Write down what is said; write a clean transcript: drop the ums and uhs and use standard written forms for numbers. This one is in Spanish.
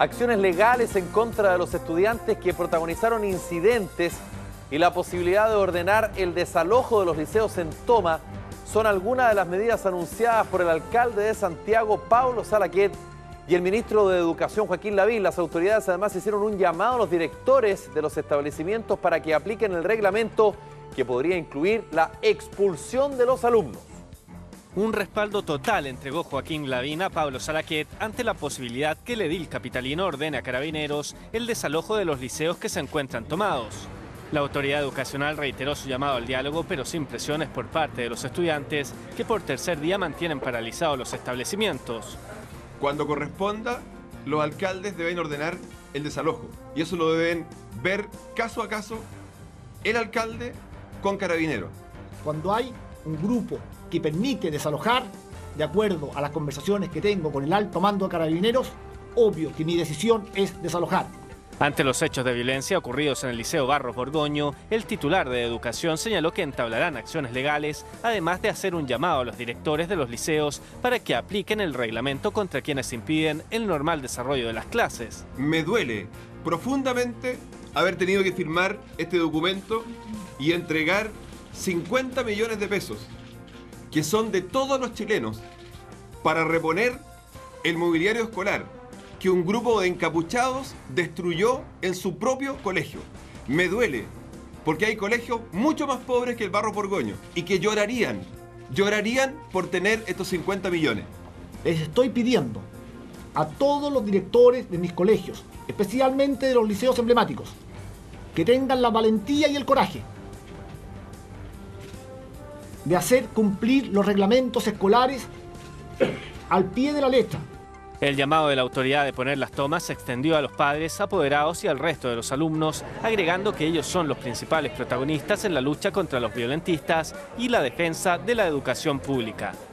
Acciones legales en contra de los estudiantes que protagonizaron incidentes y la posibilidad de ordenar el desalojo de los liceos en Toma son algunas de las medidas anunciadas por el alcalde de Santiago, Pablo Salaquet, y el ministro de Educación, Joaquín Lavín. Las autoridades además hicieron un llamado a los directores de los establecimientos para que apliquen el reglamento que podría incluir la expulsión de los alumnos. Un respaldo total entregó Joaquín Lavín a Pablo Salaquet ante la posibilidad que el edil capitalino ordene a Carabineros el desalojo de los liceos que se encuentran tomados. La autoridad educacional reiteró su llamado al diálogo, pero sin presiones por parte de los estudiantes, que por tercer día mantienen paralizados los establecimientos. Cuando corresponda, los alcaldes deben ordenar el desalojo. Y eso lo deben ver caso a caso el alcalde con Carabineros. Cuando hay un grupo que permite desalojar, de acuerdo a las conversaciones que tengo con el alto mando de Carabineros, obvio que mi decisión es desalojar. Ante los hechos de violencia ocurridos en el Liceo Barros Borgoño, el titular de Educación señaló que entablarán acciones legales, además de hacer un llamado a los directores de los liceos para que apliquen el reglamento contra quienes impiden el normal desarrollo de las clases. Me duele profundamente haber tenido que firmar este documento y entregar 50 millones de pesos, que son de todos los chilenos, para reponer el mobiliario escolar que un grupo de encapuchados destruyó en su propio colegio. Me duele, porque hay colegios mucho más pobres que el Barros Borgoño y que llorarían por tener estos 50 millones. Les estoy pidiendo a todos los directores de mis colegios, especialmente de los liceos emblemáticos, que tengan la valentía y el coraje de hacer cumplir los reglamentos escolares al pie de la letra. El llamado de la autoridad de poner las tomas se extendió a los padres, apoderados y al resto de los alumnos, agregando que ellos son los principales protagonistas en la lucha contra los violentistas y la defensa de la educación pública.